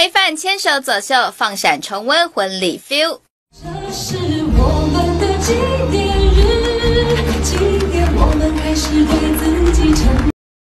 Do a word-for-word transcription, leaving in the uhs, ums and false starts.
非凡牵手走秀，放闪重温婚礼 feel。